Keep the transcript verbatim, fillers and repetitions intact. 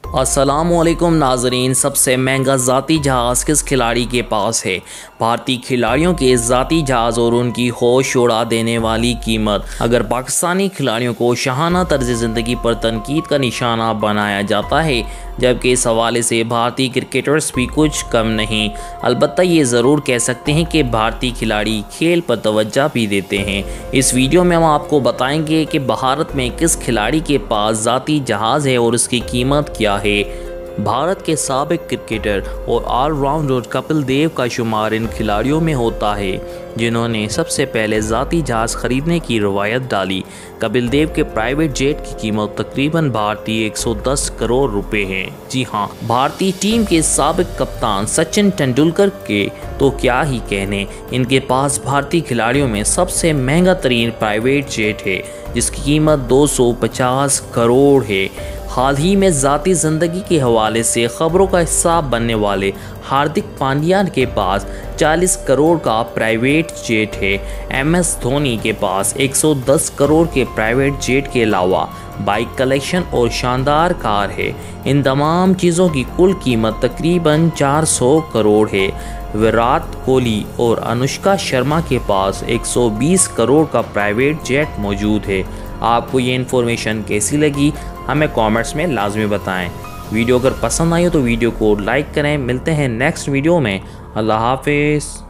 अस्सलामुअलैकुम नाजरीन। सबसे महंगा ज़ाती जहाज़ किस खिलाड़ी के पास है? भारतीय खिलाड़ियों के ज़ाती जहाज़ और उनकी होश उड़ा देने वाली कीमत। अगर पाकिस्तानी खिलाड़ियों को शाहाना तर्ज ज़िंदगी पर तनकीद का निशाना बनाया जाता है, जबकि इस हवाले से भारतीय क्रिकेटर्स भी कुछ कम नहीं। अलबत्ता ये ज़रूर कह सकते हैं कि भारतीय खिलाड़ी खेल पर तवज्जो भी देते हैं। इस वीडियो में हम आपको बताएंगे कि भारत में किस खिलाड़ी के पास ज़ाती जहाज़ है और उसकी कीमत क्या है। भारत के साबिक क्रिकेटर और ऑलराउंडर कपिल देव का शुमार इन खिलाड़ियों में होता है जिन्होंने सबसे पहले ज़ाती जहाज़ खरीदने की रवायत डाली। कपिल देव के प्राइवेट जेट की कीमत तकरीबन भारतीय एक सौ दस करोड़ रुपए है। जी हाँ, भारतीय टीम के साबिक कप्तान सचिन तेंदुलकर के तो क्या ही कहने, इनके पास भारतीय खिलाड़ियों में सबसे महंगा तरीन प्राइवेट जेट है जिसकी कीमत दो सौ पचास करोड़ है। हाल ही में ज़ाती ज़िंदगी के हवाले से ख़बरों का हिस्सा बनने वाले हार्दिक पांड्या के पास चालीस करोड़ का प्राइवेट जेट है। एम एस धोनी के पास एक सौ दस करोड़ के प्राइवेट जेट के अलावा बाइक कलेक्शन और शानदार कार है। इन तमाम चीज़ों की कुल कीमत तकरीबन चार सौ करोड़ है। विराट कोहली और अनुष्का शर्मा के पास एक सौ बीस करोड़ का प्राइवेट जेट मौजूद है। आपको ये इन्फॉर्मेशन कैसी लगी हमें कमेंट्स में लाजमी बताएं। वीडियो अगर पसंद आई हो तो वीडियो को लाइक करें। मिलते हैं नेक्स्ट वीडियो में। अल्लाह हाफिज़।